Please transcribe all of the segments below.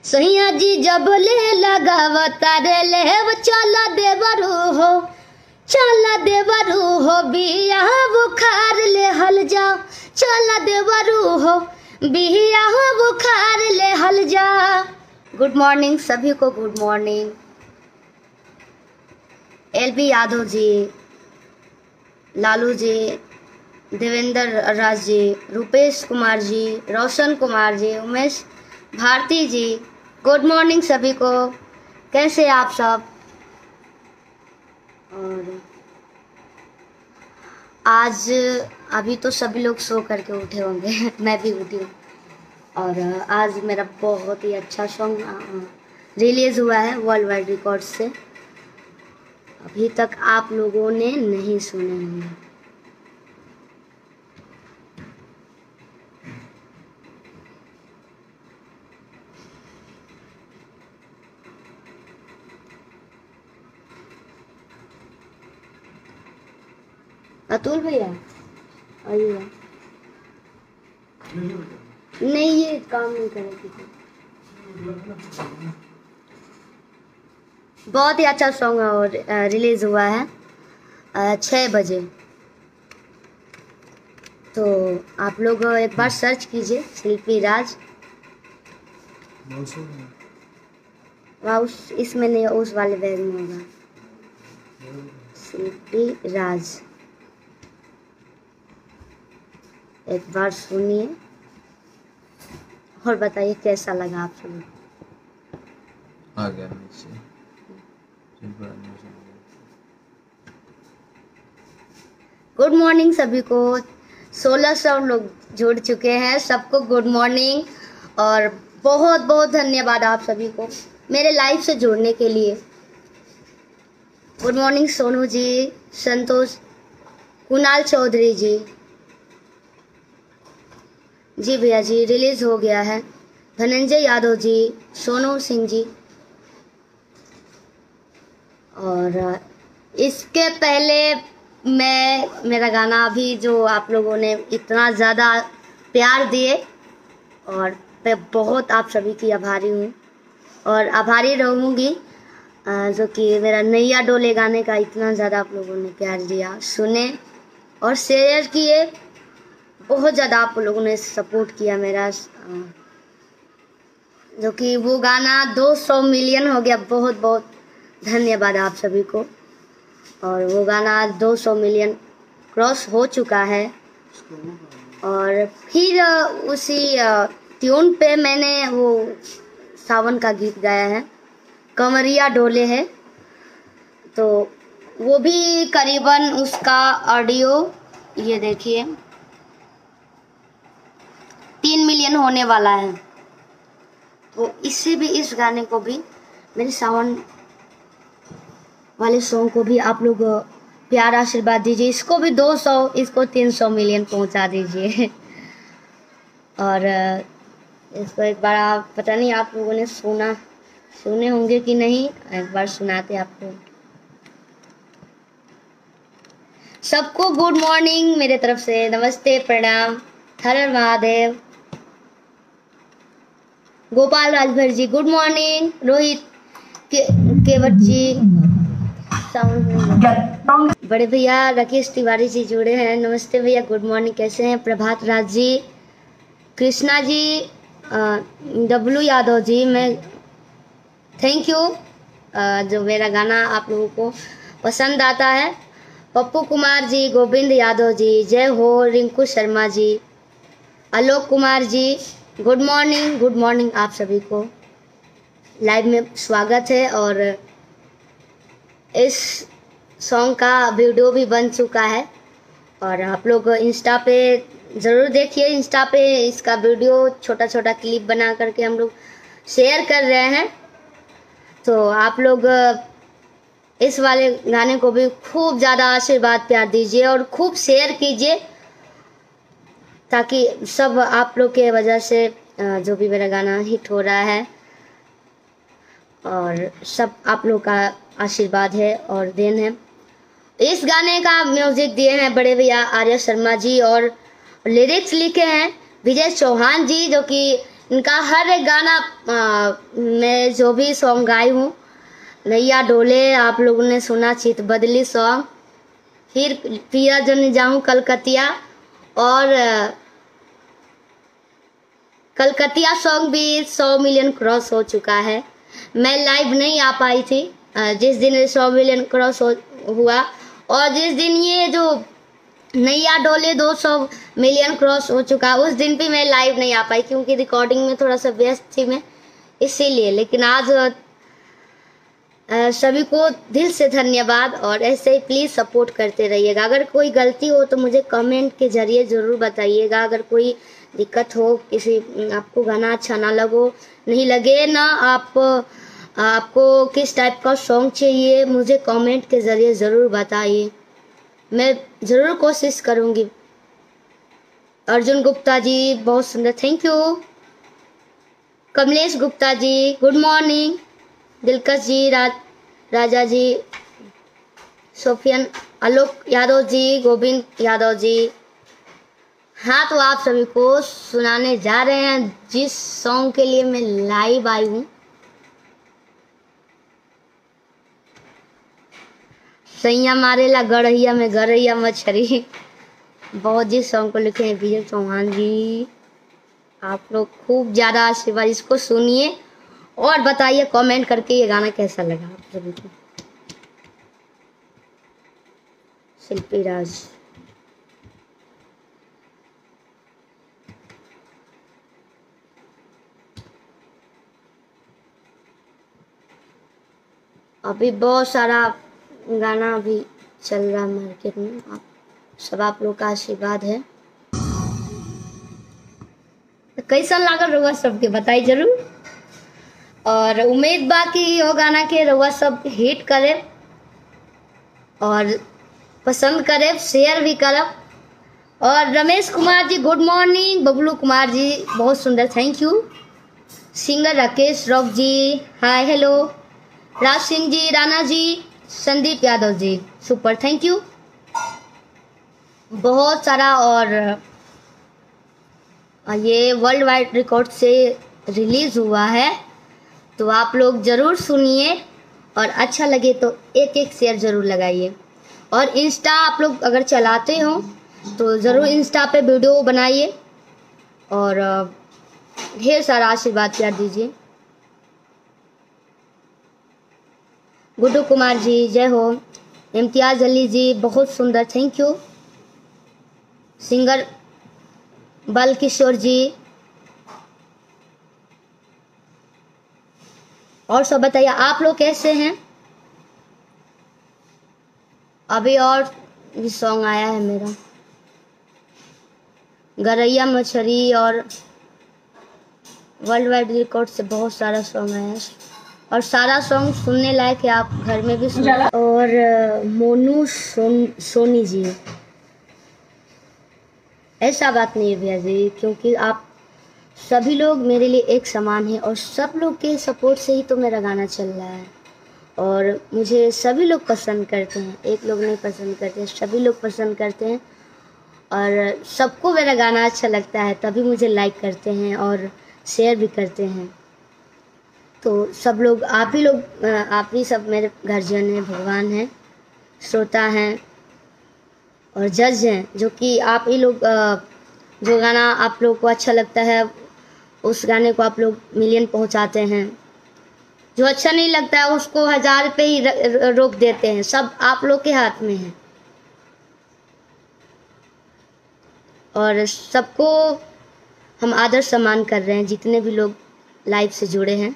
सैया जी जब ले लगावता रे ले चला देवरू हो, चला देवरू हो बिया बुखार ले हल जाओ, चला देवरू हो बिया बुखार ले हल जाओ। गुड मॉर्निंग सभी को, good morning. LB Yadav ji, Lalu ji, Devendra Raj ji, Rupesh Kumar ji, Roshan Kumar ji, Umesh Bharti ji, good morning सभी को। कैसे आप सब? और आज अभी तो सभी लोग सो करके उठे होंगे मैं भी उठी हूँ। और आज मेरा बहुत ही अच्छा सॉन्ग रिलीज़ हुआ है वर्ल्ड वाइड रिकॉर्ड से। अभी तक आप लोगों ने नहीं सुने होंगे। अतुल भैया आइए। नहीं ये काम नहीं करेगी। बहुत ही अच्छा सॉन्ग और रिलीज हुआ है 6 बजे। तो आप लोग एक बार सर्च कीजिए शिल्पी राज। इसमें नहीं, उस वाले बैग में होगा शिल्पी राज। एक बार सुनिए और बताइए कैसा लगा आप सब। आ गया नीचे। गुड मॉर्निंग सभी को। 1600 लोग जुड़ चुके हैं, सबको गुड मॉर्निंग और बहुत बहुत धन्यवाद आप सभी को मेरे लाइव से जुड़ने के लिए। Good morning Sonu ji, Santosh, Kunal Chaudhary ji. जी भैया जी रिलीज हो गया है। धनंजय यादव जी, सोनू सिंह जी। और इसके पहले मेरा गाना अभी जो आप लोगों ने इतना ज़्यादा प्यार दिए और मैं बहुत आप सभी की आभारी हूँ और आभारी रहूँगी। जो कि मेरा नैया डोले गाने का इतना ज़्यादा आप लोगों ने प्यार दिया, सुने और शेयर किए। बहुत ज़्यादा आप लोगों ने सपोर्ट किया मेरा, जो कि वो गाना 200 मिलियन हो गया। बहुत बहुत धन्यवाद आप सभी को। और वो गाना 200 मिलियन क्रॉस हो चुका है। और फिर उसी ट्यून पे मैंने वो सावन का गीत गाया है, कमरिया डोले है। तो वो भी करीबन उसका ऑडियो ये देखिए 3 मिलियन होने वाला है। तो इससे भी इस गाने को भी, मेरे सावन वाले सॉन्ग को भी आप लोग प्यार आशीर्वाद दीजिए। इसको भी 200, इसको 300 मिलियन पहुंचा दीजिए। और इसको एक बार पता नहीं आप लोगों ने सुने होंगे कि नहीं, एक बार सुनाते आपको। सबको गुड मॉर्निंग मेरे तरफ से, नमस्ते, प्रणाम, हर हर महादेव। Gopal Rajbhar ji good morning. रोहित केवट जी, बड़े भैया राकेश तिवारी जी जुड़े हैं, नमस्ते भैया, गुड मॉर्निंग, कैसे हैं? प्रभात राज जी, कृष्णा जी, डब्लू यादव जी, मैं थैंक यू जो मेरा गाना आप लोगों को पसंद आता है। पप्पू कुमार जी, गोविंद यादव जी, जय हो, रिंकू शर्मा जी, आलोक कुमार जी, गुड मॉर्निंग आप सभी को। लाइव में स्वागत है। और इस सॉन्ग का वीडियो भी बन चुका है और आप लोग इंस्टा पे ज़रूर देखिए। इंस्टा पे इसका वीडियो छोटा छोटा क्लिप बना करके हम लोग शेयर कर रहे हैं। तो आप लोग इस वाले गाने को भी खूब ज़्यादा आशीर्वाद प्यार दीजिए और खूब शेयर कीजिए, ताकि सब आप लोग के वजह से जो भी मेरा गाना हिट हो रहा है और सब आप लोग का आशीर्वाद है और देन है। इस गाने का म्यूजिक दिए हैं बड़े भैया आर्य शर्मा जी और लिरिक्स लिखे हैं विजय चौहान जी, जो कि इनका हर एक गाना मैं जो भी सॉन्ग गाई हूँ, नैया डोले आप लोगों ने सुना, चित बदली सॉन्ग, फिर पिया जन जाऊं कलकतिया, और कलकतिया सॉन्ग भी 100 मिलियन क्रॉस हो चुका है। मैं लाइव नहीं आ पाई थी जिस दिन 100 मिलियन क्रॉस हुआ, और जिस दिन ये जो नैया डोले 200 मिलियन क्रॉस हो चुका, उस दिन भी मैं लाइव नहीं आ पाई क्योंकि रिकॉर्डिंग में थोड़ा सा व्यस्त थी मैं, इसीलिए। लेकिन आज सभी को दिल से धन्यवाद, और ऐसे ही प्लीज़ सपोर्ट करते रहिएगा। अगर कोई गलती हो तो मुझे कमेंट के जरिए ज़रूर बताइएगा। अगर कोई दिक्कत हो, किसी आपको गाना अच्छा ना नहीं लगे ना, आपको किस टाइप का सॉन्ग चाहिए, मुझे कमेंट के ज़रिए ज़रूर बताइए, मैं ज़रूर कोशिश करूँगी। अर्जुन गुप्ता जी बहुत सुंदर, thank you. Kamlesh Gupta ji good morning. Dilkash ji, राजा जी, सोफियन, आलोक यादव जी, गोविंद यादव जी। हाँ, तो आप सभी को सुनाने जा रहे हैं जिस सॉन्ग के लिए मैं लाइव आई हूँ। सैया मारेला गड़हिया में गड़हिया मछरी, बहुत जिस सॉन्ग को लिखे हैं विजय चौहान जी। आप लोग खूब ज़्यादा आशीर्वाद, इसको सुनिए और बताइए कमेंट करके ये गाना कैसा लगा आप सभी को। शिल्पी राज, अभी बहुत सारा गाना अभी चल रहा है मार्केट में, आप लोग का आशीर्वाद है। कैसा लागल रहुआ सबके बताई जरूर, और उम्मीद बा कि वो गाना के रहुआ सब हिट करे और पसंद करे, शेयर भी करब। और रमेश कुमार जी गुड मॉर्निंग। बबलू कुमार जी बहुत सुंदर, thank you. Singer Rakesh Rock ji hi hello. Raj Singh ji, Rana ji, Sandeep Yadav ji super, thank you. बहुत सारा, और ये वर्ल्ड वाइड रिकॉर्ड से रिलीज़ हुआ है, तो आप लोग ज़रूर सुनिए और अच्छा लगे तो एक शेयर ज़रूर लगाइए। और इंस्टा आप लोग अगर चलाते हो तो ज़रूर इंस्टा पे वीडियो बनाइए और ढेर सारा आशीर्वाद प्यार दीजिए। गुड्डू कुमार जी जय हो। इम्तियाज़ अली जी बहुत सुंदर, thank you. Singer Balkishore ji, और सब बताइए आप लोग कैसे हैं। अभी और भी सॉन्ग आया है मेरा, गरैया मछली, और वर्ल्ड वाइड रिकॉर्ड से बहुत सारा सॉन्ग आया है, और सारा सॉन्ग सुनने लायक है, आप घर में भी सुन। और मोनू सोनी जी, ऐसा बात नहीं है भैया जी, क्योंकि आप सभी लोग मेरे लिए एक समान हैं, और सब लोग के सपोर्ट से ही तो मेरा गाना चल रहा है, और मुझे सभी लोग पसंद करते हैं, एक लोग नहीं पसंद करते, सभी लोग पसंद करते हैं, और सबको मेरा गाना अच्छा लगता है, तभी मुझे लाइक करते हैं और शेयर भी करते हैं। तो सब लोग, आप ही सब मेरे गार्जियन हैं, भगवान हैं, श्रोता हैं और जज हैं, जो कि आप ही लोग, जो गाना आप लोग को अच्छा लगता है उस गाने को आप लोग मिलियन पहुंचाते हैं, जो अच्छा नहीं लगता है उसको 1000 पे ही रोक देते हैं। सब आप लोग के हाथ में है, और सबको हम आदर सम्मान कर रहे हैं, जितने भी लोग लाइव से जुड़े हैं।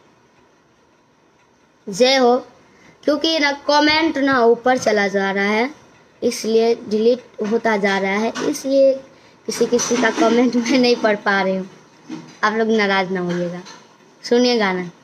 जय हो। क्योंकि ना कमेंट ना ऊपर चला जा रहा है, इसलिए डिलीट होता जा रहा है, इसलिए किसी का कमेंट मैं नहीं पढ़ पा रही हूँ, आप लोग नाराज़ ना होइएगा। सुनिए गाना।